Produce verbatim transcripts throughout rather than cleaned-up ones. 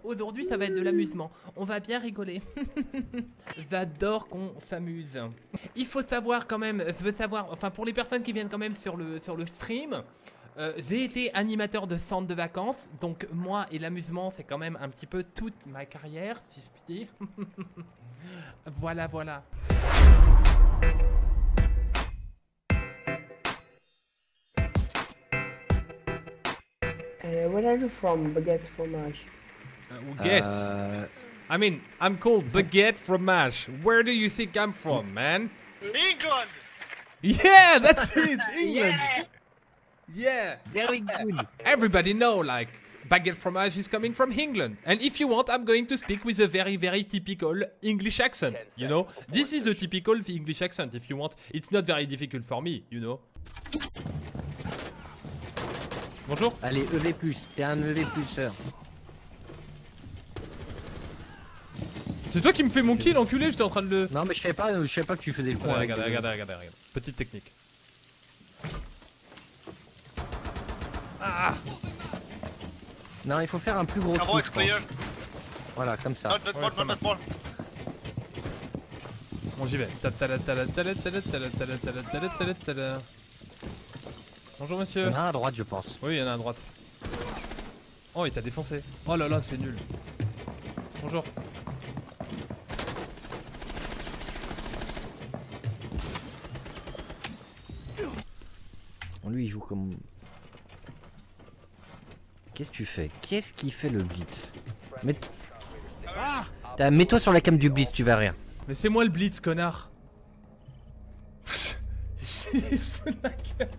aujourd'hui ça va être de l'amusement. On va bien rigoler. J'adore qu'on s'amuse. Il faut savoir quand même, je veux savoir, enfin pour les personnes qui viennent quand même sur le, sur le stream, euh, j'ai été animateur de centre de vacances, donc moi et l'amusement c'est quand même un petit peu toute ma carrière, si je puis dire. Voilà, voilà. Uh, where are you from, Baguette Fromage? Uh, guess. Uh, I mean, I'm called Baguette Fromage. Where do you think I'm from, man? England! Yeah, that's it, England. Yeah. very good. Everybody know, like, Baguette Fromage is coming from England. And if you want, I'm going to speak with a very, very typical English accent, you know? This is a typical English accent, if you want. It's not very difficult for me, you know? Bonjour. Allez, E V plus, t'es un E V pluseur. C'est toi qui me fais mon kill, enculé, j'étais en train de le... Non mais je savais pas, je savais pas que tu faisais le point. Regardez, avec regardez, le- regardez, regardez, regardez. Petite technique. Ah. Non, il faut faire un plus gros Bravo, trou, it's je pense. clear. Voilà, comme ça. Not, not Ouais, ball, c'est pas not, not ball. Bon, j'y vais. Ta- ta- ta- ta- ta- ta- ta- ta- ta- ta- ta- ta- ta- ta- ta- ta. Bonjour Il monsieur. y en a un à droite, je pense. Oui, il y en a à droite. Oh, il t'a défoncé. Oh là là, c'est nul. Bonjour. Bon, lui, il joue comme... Qu'est-ce que tu fais? Qu'est-ce qui fait le blitz? Mets... T'as- Mets-toi sur la cam du blitz, tu vas rire. Mais c'est moi le blitz, connard. Il se fout de ma gueule.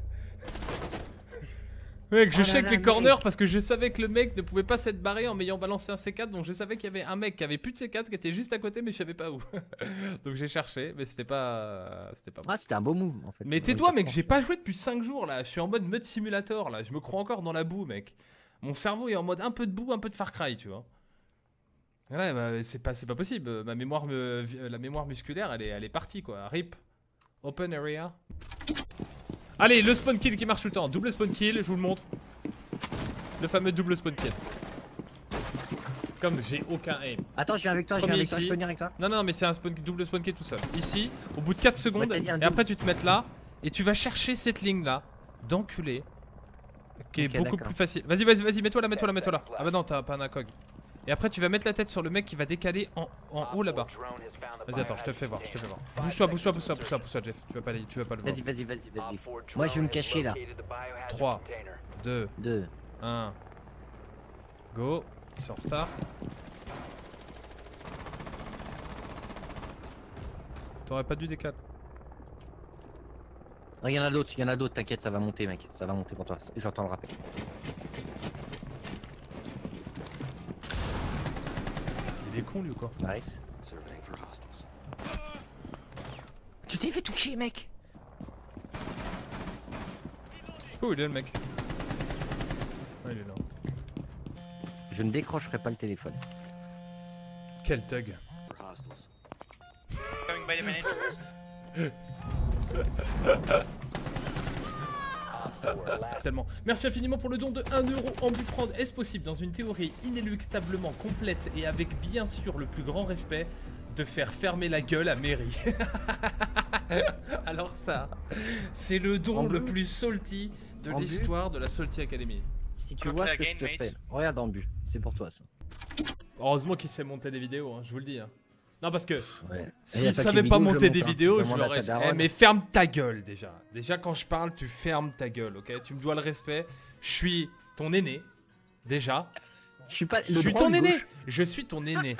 Mec, je Oh là check là, les mec. corners parce que je savais que le mec ne pouvait pas s'être barré en m'ayant balancé un C quatre. Donc je savais qu'il y avait un mec qui avait plus de C quatre qui était juste à côté, mais je savais pas où. Donc j'ai cherché, mais c'était pas. C'était pas bon. Ah, c'était un beau move, en fait. Mais tais-toi, mec, j'ai pas joué depuis cinq jours là. Je suis en mode mode simulator là. Je me crois encore dans la boue, mec. Mon cerveau est en mode un peu de boue, un peu de Far Cry, tu vois. Voilà, bah, c'est pas, c'est pas possible. Ma mémoire, me, la mémoire musculaire, elle est, elle est partie quoi. Rip. Open area. Allez, le spawn kill qui marche tout le temps. Double spawn kill, je vous le montre. Le fameux double spawn kill. Comme j'ai aucun aim. Attends, je viens avec toi, je viens Premier avec toi, je ici. peux venir avec toi? Non, non, mais c'est un spawn, double spawn kill tout seul. Ici, au bout de quatre secondes, t'as dit un et double. après tu te mets là, et tu vas chercher cette ligne là, d'enculé, qui est Ok, beaucoup d'accord. plus facile. Vas-y, vas-y, vas-y, mets-toi là, mets-toi là, mets-toi là. Ah bah non, t'as pas un ACOG. Et après tu vas mettre la tête sur le mec qui va décaler en, en haut là-bas. Vas-y, attends, je te fais voir, je te fais voir. Bouge-toi, bouge-toi, bouge-toi, bouge-toi, bouge-toi, Jeff. Tu vas pas, aller- tu vas pas le voir. Vas-y, vas-y, vas-y, vas-y. Moi, je vais me cacher là. trois, deux, Deux. un. Go. Ils sont en retard. T'aurais pas dû décaler. Ah, il y en a d'autres, il y en a d'autres, t'inquiète, ça va monter, mec. Ça va monter pour toi. J'entends le rappel. Il est con lui ou quoi? Nice. Tu t'es fait toucher, mec. Je sais pas où il est le mec. Ouais, il est là. Je ne décrocherai pas le téléphone. Quel thug. Coming by the minute. Tellement. Merci infiniment pour le don de un euro en but prendre. Est-ce possible, dans une théorie inéluctablement complète et avec bien sûr le plus grand respect, de faire fermer la gueule à Mary? Alors ça, c'est le don En le but plus salty de En but l'histoire de la Salty Academy. Si tu Copy vois ce que je again, te mate. fais, regarde en but, c'est pour toi ça. Heureusement qu'il sait monter des vidéos, hein, je vous le dis. Hein. Non parce que Ouais. Et y a s'il pas savait que pas les vidéos, monter je des monte, hein. vidéos, je Demande à l'aurais... ta daronne. Eh, mais ferme ta gueule déjà. Déjà quand je parle, tu fermes ta gueule, ok? Tu me dois le respect. Je suis ton aîné, déjà. Je suis pas Je le suis droit ton ou le aîné. gauche. Je suis ton aîné.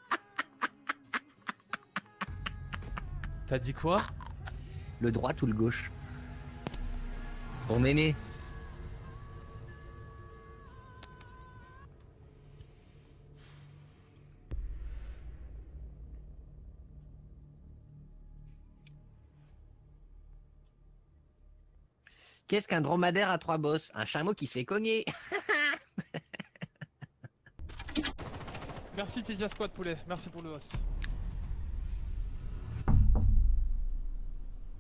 T'as dit quoi? Le droit ou le gauche. Ton aîné. Qu'est-ce qu'un dromadaire à trois bosses? Un chameau qui s'est cogné. Merci Tizia Squad poulet, merci pour le host.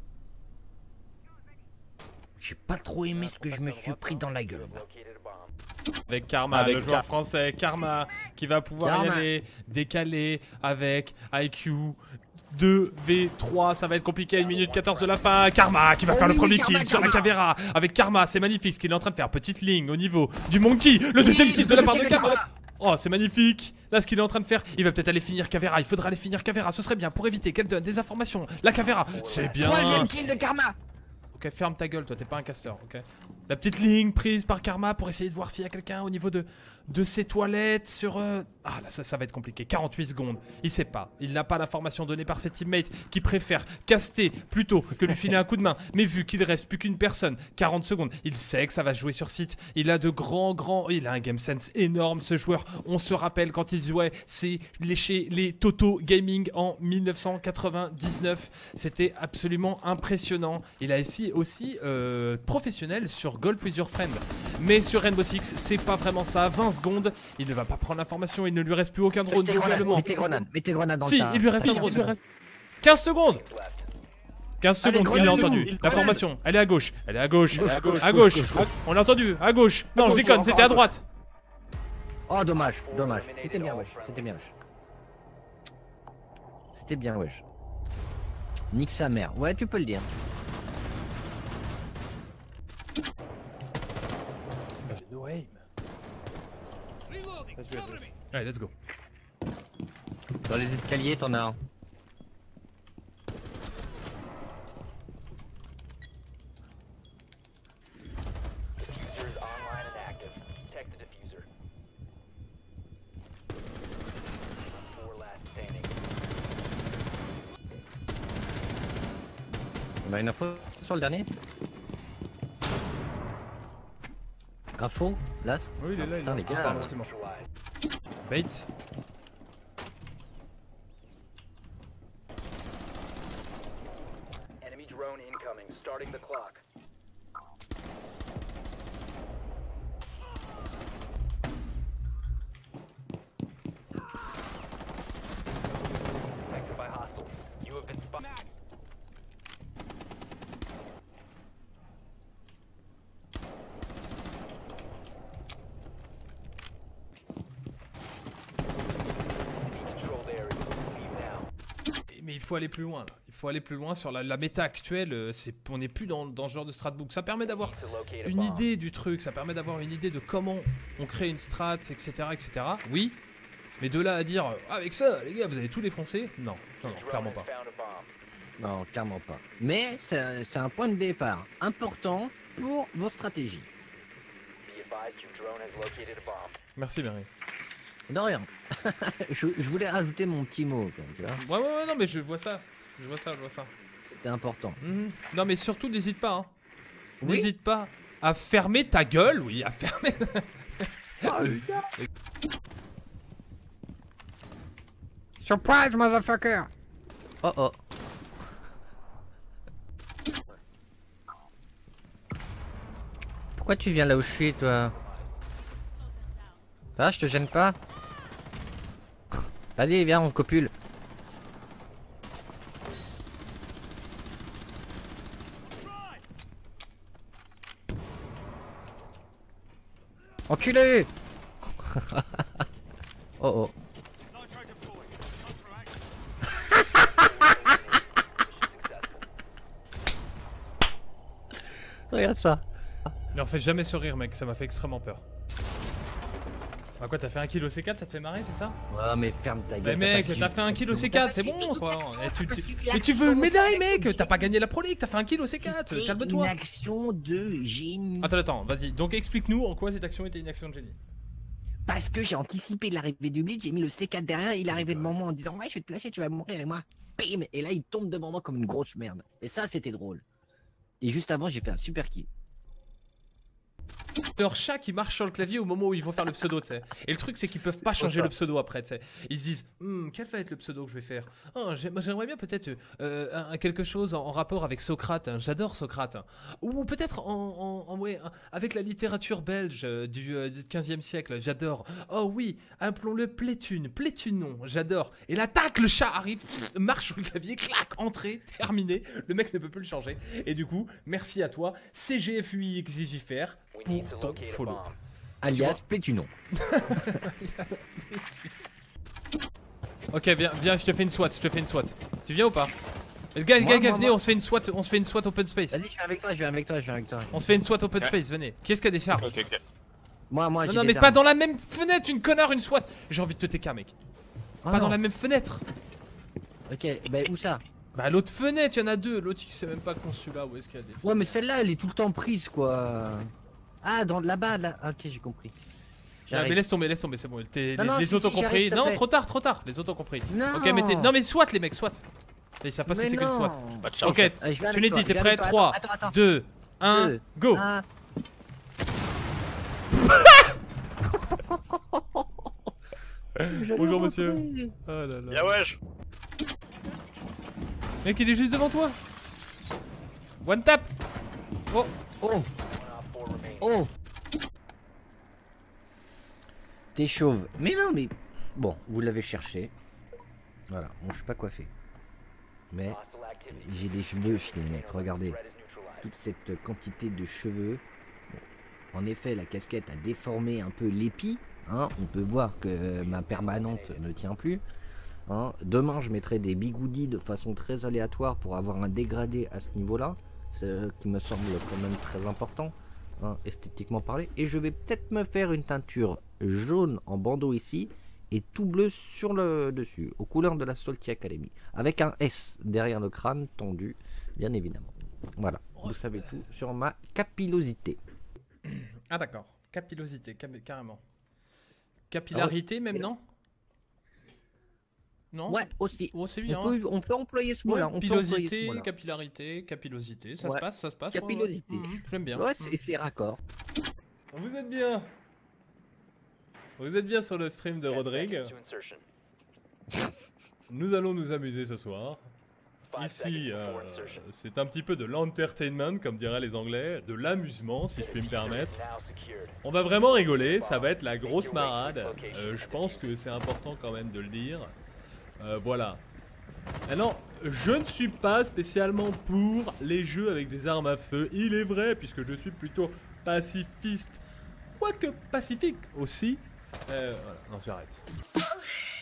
J'ai pas trop aimé ce que je me suis pris dans la gueule. moi. Avec Karma, Avec le joueur Car- français, Karma, qui va pouvoir y Karma. aller, décaler avec I Q. deux v trois, ça va être compliqué à une minute quatorze de la fin. Karma qui va Oh faire oui, le premier oui, Karma, kill sur la Karma. Caveira. Avec Karma, c'est magnifique ce qu'il est en train de faire. Petite ligne au niveau du Monkey. Le deuxième Oui, kill de le la part de deuxième Karma. Karma. Oh, c'est magnifique. Là, ce qu'il est en train de faire, il va peut-être aller finir Caveira. Il faudra aller finir Caveira. Ce serait bien pour éviter qu'elle donne des informations. La Caveira, c'est bien. Troisième kill de Karma. Ok, ferme ta gueule, toi, t'es pas un casteur, ok. La petite ligne prise par Karma pour essayer de voir s'il y a quelqu'un au niveau de, de ses toilettes sur... euh, Ah là, ça, ça va être compliqué. quarante-huit secondes. Il sait pas. Il n'a pas l'information donnée par ses teammates qui préfèrent caster plutôt que lui filer un coup de main. Mais vu qu'il reste plus qu'une personne, quarante secondes, il sait que ça va jouer sur site. Il a de grands, grands... Il a un game sense énorme, ce joueur. On se rappelle quand il jouait, c'est les, chez les Toto Gaming en mille neuf cent quatre-vingt-dix-neuf. C'était absolument impressionnant. Il a aussi, aussi euh, professionnel sur Golf with Your Friend. Mais sur Rainbow Six, c'est pas vraiment ça. vingt secondes, il ne va pas prendre l'information. Il ne lui reste plus aucun drone, Mettez grenade, visiblement. mettez grenade, mettez grenade dans Si, le tas. il lui reste un Mettez drone. grenade. quinze secondes. quinze Allez, secondes, il l'a grenade, entendu. il- La formation, elle est à gauche. Elle est à gauche. Gauche, À gauche, gauche. gauche, gauche. On l'a entendu. À gauche. Non, je gauche, déconne, encore c'était à à gauche. droite. Oh dommage, dommage. C'était bien wesh, c'était bien wesh. C'était bien wesh. Nique sa mère. Ouais, tu peux le dire. No aim. Allez, let's go. Dans les escaliers, t'en as un. Diffuser is online and active. Protect the diffuser. Four last standing. On a une info sur le dernier. Grafo, Last. Oui, il est là, il est Putain, là. les Ah, gars. pardon, excuse-moi. Bait. Enemy drone incoming. Starting the clock. Detected by hostile. You have been spotted. Controlled area. Leave now. Mais il faut aller plus loin là. Il faut aller plus loin sur la, la méta actuelle. euh, C'est, on n'est plus dans, dans ce genre de stratbook. Ça permet d'avoir To locate a une bomb. idée du truc. Ça permet d'avoir une idée de comment on crée une strat, et cetera, et cetera. Oui. Mais de là à dire euh, avec ça, les gars, vous allez tout défoncer. Non, non, non, Drone clairement has pas. found a bomb. Non, clairement pas. Mais c'est c'est un point de départ important pour vos stratégies. Be advised your drone has located a bomb. Merci, Mary. De rien. je, je voulais rajouter mon petit mot, quoi, tu vois. Ouais, ouais, ouais, non, mais je vois ça. Je vois ça, je vois ça. C'était important. Mhm. Non, mais surtout, n'hésite pas. Hein. Oui. N'hésite pas à fermer ta gueule. Oui, à fermer. Surprise, motherfucker! Oh oh. Pourquoi tu viens là où je suis, toi? Ça va, je te gêne pas? Vas-y, viens, on copule. Enculé! Oh oh. Regarde ça. Ne refais jamais ce rire, mec. Ça m'a fait extrêmement peur. Bah quoi, t'as fait un kill au C quatre, ça te fait marrer, c'est ça? Ouais, mais ferme ta Mais gueule. mec, t'as fait un kill au C quatre, c'est bon quoi. Eh, tu- tu- Mais tu veux une médaille, mec? T'as pas gagné la Pro League, t'as fait un kill au C quatre, Une calme-toi. action de génie. Attends, attends, vas-y. Donc explique-nous en quoi cette action était une action de génie. Parce que j'ai anticipé l'arrivée du blitz, j'ai mis le C quatre derrière, il est arrivé devant moi en disant ouais, je vais te lâcher, tu vas mourir et moi, bim. Et là, il tombe devant moi comme une grosse merde. Et ça, c'était drôle. Et juste avant, j'ai fait un super kill. Leur chat qui marche sur le clavier au moment où ils vont faire le pseudo, tu sais. Et le truc, c'est qu'ils peuvent pas changer le pseudo après, tu sais. Ils se disent, Hum, quel va être le pseudo que je vais faire? Oh, j'ai- moi, j'aimerais bien peut-être euh, un- quelque chose en, en rapport avec Socrate. hein. J'adore Socrate. hein. Ou peut-être en, en- en- ouais, hein, avec la littérature belge euh, du, euh, du quinzième siècle. J'adore. Oh oui, appelons-le Pléthune. Pléthunon, j'adore. Et là, tac, le chat arrive, marche sur le clavier, clac, entrée, terminé. Le mec ne peut plus le changer. Et du coup, merci à toi, C G F U I X I J F R, We pour need to ton locate a follow. bomb. Alias Pétunon. Ok, viens, viens, je te fais une SWAT, je te fais une SWAT. Tu viens ou pas? Le gars, Moi, gars, gars, moi, venez, moi. on se fait une SWAT, on se fait une SWAT open space. Vas-y, je viens avec toi, je viens avec toi, je viens avec toi. On se fait une SWAT open Ok. space, venez. Qui est-ce qui a des chars? Ok, ok. Moi, moi, Non, j'ai non, des mais pas armes. dans la même fenêtre, une connard, une SWAT. J'ai envie de te T K, mec. Oh, Pas dans non. la même fenêtre. Ok, bah où ça? Bah, l'autre fenêtre, il y en a deux. L'autre, il sait même pas qu'on celui-là. Où est-ce qu'il y a des. Ouais, mais celle-là, elle est tout le temps prise, quoi. Ah, dans là-bas, là. Ok, j'ai compris. Ah, mais J'arrive. laisse tomber, laisse tomber, c'est bon. t'es- Non, les non, les si, autres si, ont j'arrive, compris. s'il te Non, plaît. trop tard, trop tard. Les autres ont compris. Non. Ok, mais t'es- non, mais SWAT, les mecs, SWAT. Ils savent pas ce que c'est qu'une SWAT. Pas de chance. Ok, Allez, je viens avec Trinity, toi, je t'es viens prêt? avec toi. trois, Attends, attends, attends. deux, un, Deux, go. un. Bonjour, monsieur. Oh là là. Ya wesh. Mec, il est juste devant toi. One tap. Oh. Oh, One op four remaining. oh. T'es chauve. Mais non, mais. Bon, vous l'avez cherché. Voilà, bon, je suis pas coiffé. Mais Hostile activity. j'ai des cheveux chez les mecs, regardez. Threat is neutralized. Toute cette quantité de cheveux. Bon, en effet, la casquette a déformé un peu l'épi. Hein. On peut voir que ma permanente ne tient plus. Hein. Demain, je mettrai des bigoudis de façon très aléatoire pour avoir un dégradé à ce niveau-là. Ce qui me semble quand même très important, hein, esthétiquement parlé. Et je vais peut-être me faire une teinture jaune en bandeau ici et tout bleu sur le dessus, aux couleurs de la Salty Academy. Avec un S derrière le crâne tendu, bien évidemment. Voilà, vous savez tout sur ma capillosité. Ah, d'accord. Capillosité, cam- carrément. Capillarité, même, non? Non? Ouais, aussi. Oh, c'est bien. On peut, on peut employer ce mot-là. Ouais, on peut employer ce pilosité, mot-là. capillarité, capillosité, ça se Ouais. passe, ça se passe. ouais, ouais. Capillosité. Mhm, J'aime bien. Ouais, c'est c'est raccord. Vous êtes bien. Vous êtes bien sur le stream de ten Rodrigue. seconds to insertion. Nous allons nous amuser ce soir. Five Ici, seconds euh, before insertion. c'est un petit peu de l'entertainment, comme diraient les Anglais, de l'amusement, si je puis me permettre. Now secured. On va vraiment rigoler, ça va être la grosse marade. Euh, je pense que c'est important quand même de le dire. Euh, voilà. Maintenant, je ne suis pas spécialement pour les jeux avec des armes à feu, il est vrai, puisque je suis plutôt pacifiste, quoique pacifique aussi. Euh, voilà, non, j'arrête.